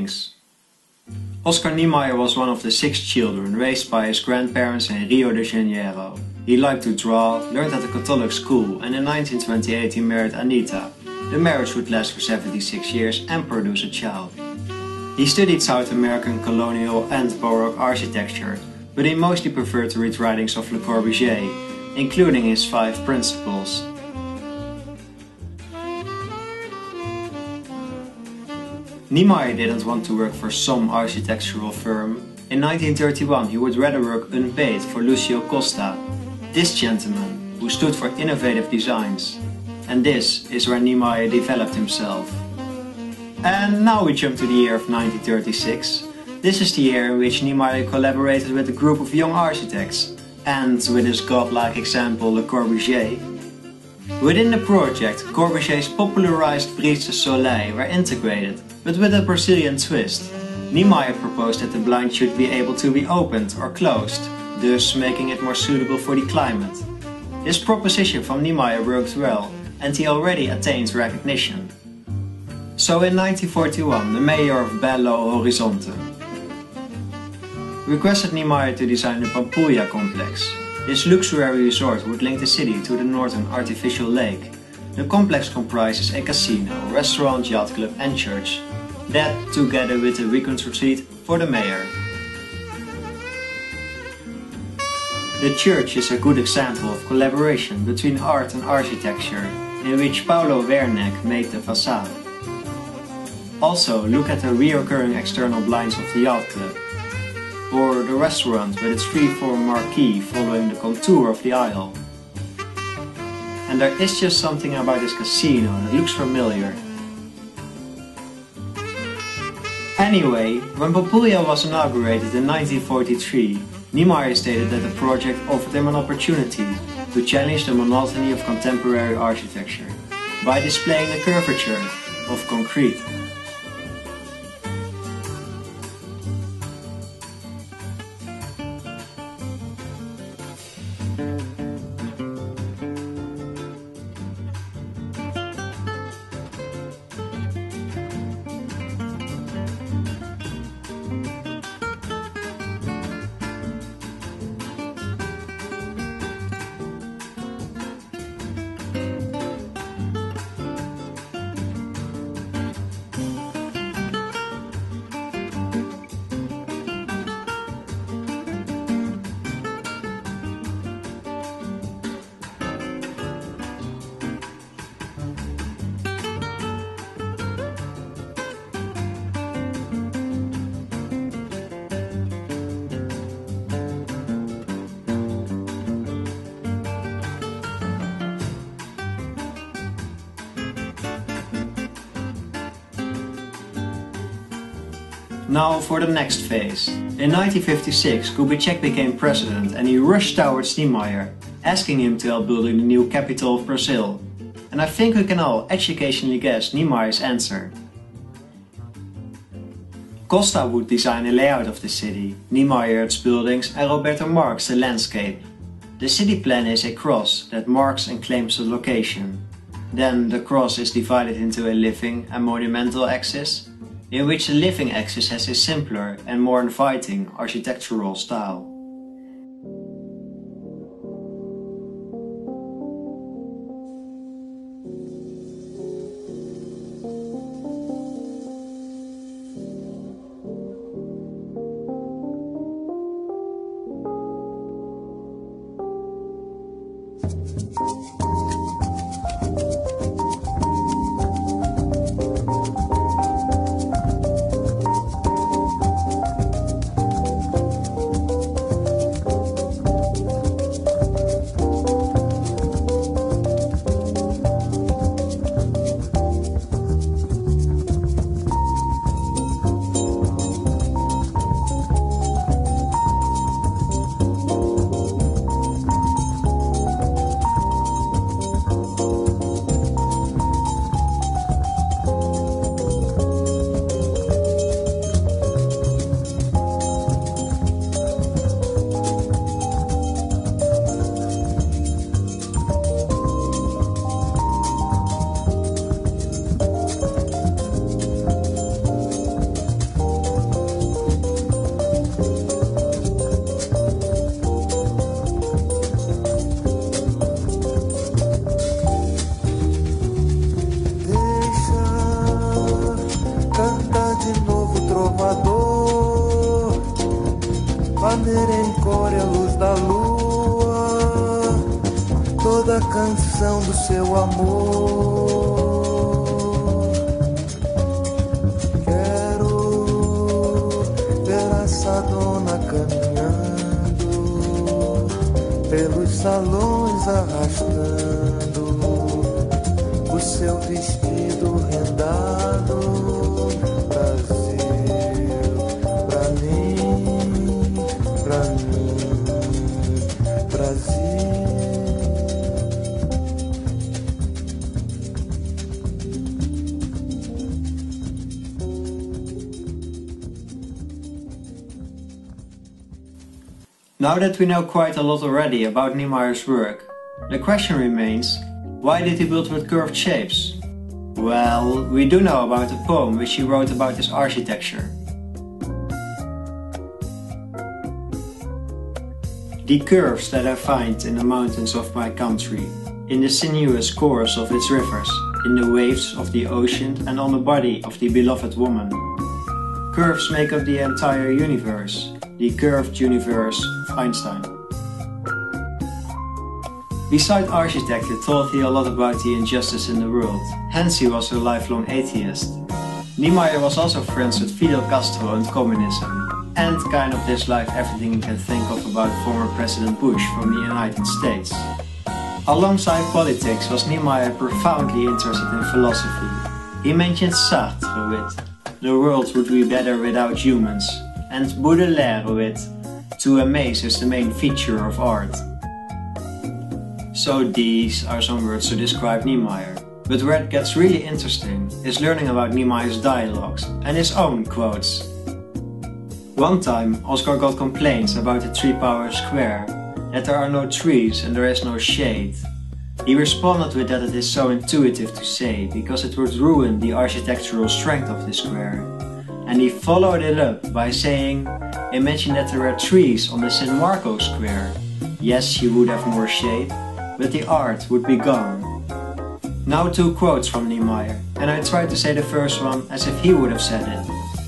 buildings. Oscar Niemeyer was one of the 6 children raised by his grandparents in Rio de Janeiro. He liked to draw, learned at a Catholic school, and in 1928 he married Anita. The marriage would last for 76 years and produce a child. He studied South American colonial and Baroque architecture, but he mostly preferred to read writings of Le Corbusier, including his 5 principles. Niemeyer didn't want to work for some architectural firm. In 1931 he would rather work unpaid for Lucio Costa, this gentleman who stood for innovative designs. And this is where Niemeyer developed himself. And now we jump to the year of 1936. This is the year in which Niemeyer collaborated with a group of young architects, and with his godlike example Le Corbusier. Within the project, Corbusier's popularized Brise de Soleil were integrated, but with a Brazilian twist. Niemeyer proposed that the blind should be able to be opened or closed, thus making it more suitable for the climate. This proposition from Niemeyer worked well, and he already attained recognition. So in 1941, the mayor of Belo Horizonte requested Niemeyer to design the Pampulha complex. This luxury resort would link the city to the northern artificial lake. The complex comprises a casino, restaurant, yacht club and church. That together with a weekend retreat for the mayor. The church is a good example of collaboration between art and architecture, in which Paulo Werneck made the facade. Also, look at the recurring external blinds of the yacht club, or the restaurant with its free-form marquee following the contour of the aisle. And there is just something about this casino that looks familiar. Anyway, when Pampulha was inaugurated in 1943, Niemeyer stated that the project offered him an opportunity to challenge the monotony of contemporary architecture by displaying the curvature of concrete. Now for the next phase. In 1956, Kubitschek became president and he rushed towards Niemeyer, asking him to help building the new capital of Brazil. And I think we can all educationally guess Niemeyer's answer. Costa would design the layout of the city, Niemeyer its buildings and Roberto Marx the landscape. The city plan is a cross that marks and claims the location. Then the cross is divided into a living and monumental axis, in which the living axis has a simpler and more inviting architectural style. maneira em cor e a luz da lua, toda a canção do seu amor. Quero ver essa dona caminhando pelos salões, arrastando o seu vestido rendado. Brasil, pra mim, Brasil. Now that we know quite a lot already about Niemeyer's work, the question remains, why did he build with curved shapes? Well, we do know about a poem which he wrote about his architecture. The curves that I find in the mountains of my country, in the sinuous course of its rivers, in the waves of the ocean and on the body of the beloved woman. Curves make up the entire universe, the curved universe of Einstein. Besides architect, he thought a lot about the injustice in the world, hence he was a lifelong atheist. Niemeyer was also friends with Fidel Castro and communism, and kind of disliked everything you can think of about former President Bush from the United States. Alongside politics was Niemeyer profoundly interested in philosophy. He mentioned Sartre with "The world would be better without humans," and Baudelaire with "To amaze is the main feature of art." So these are some words to describe Niemeyer. But where it gets really interesting is learning about Niemeyer's dialogues and his own quotes. One time Oscar got complaints about the 3-power square, that there are no trees and there is no shade. He responded with that it is so intuitive to say because it would ruin the architectural strength of the square. And he followed it up by saying, imagine that there were trees on the San Marco square. Yes, you would have more shade, but the art would be gone. Now 2 quotes from Niemeyer, and I try to say the first one as if he would have said it.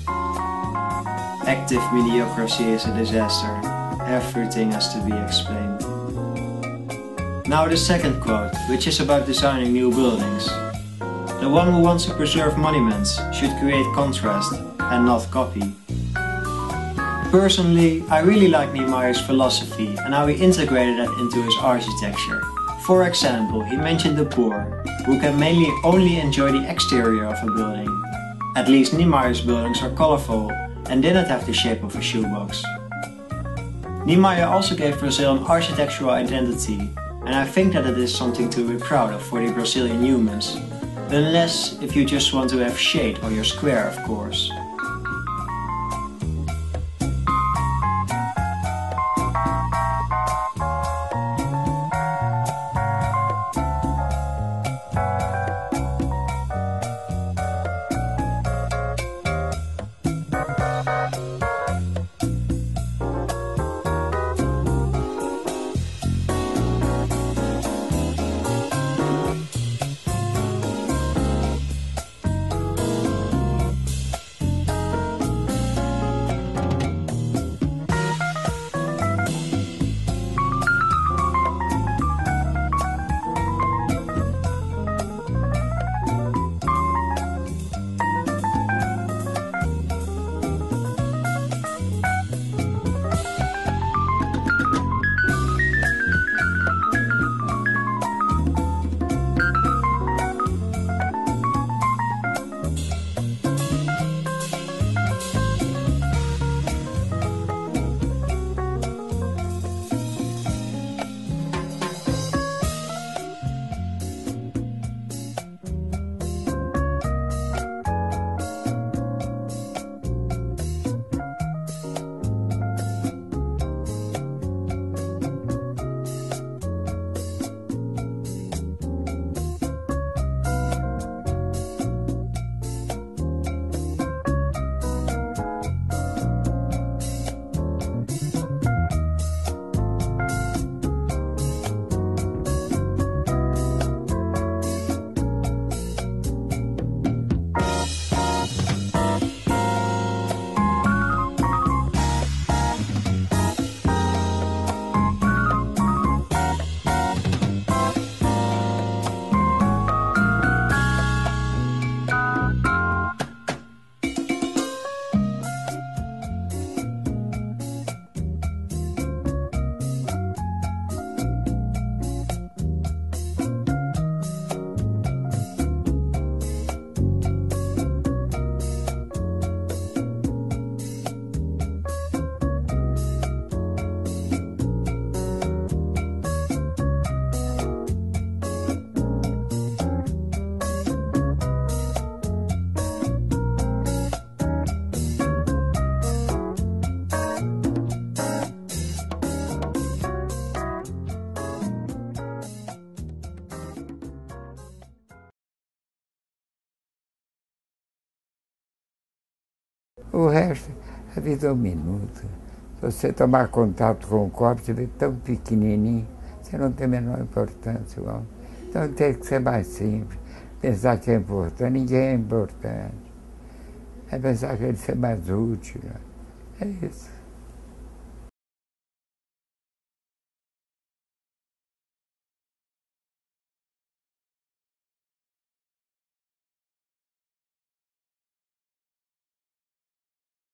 Active mediocrity is a disaster. Everything has to be explained. Now the second quote, which is about designing new buildings. The one who wants to preserve monuments should create contrast and not copy. Personally, I really like Niemeyer's philosophy and how he integrated that into his architecture. For example, he mentioned the poor, who can mainly only enjoy the exterior of a building. At least Niemeyer's buildings are colorful and didn't have the shape of a shoebox. Niemeyer also gave Brazil an architectural identity, and I think that it is something to be proud of for the Brazilian humans. Unless if you just want to have shade on your square, of course. O resto, a vida é um minuto. Se você tomar contato com o copo, você vê tão pequenininho, você não tem a menor importância. Bom. Então tem que ser mais simples. Pensar que é importante, ninguém é importante. É pensar que ele ser mais útil. É isso.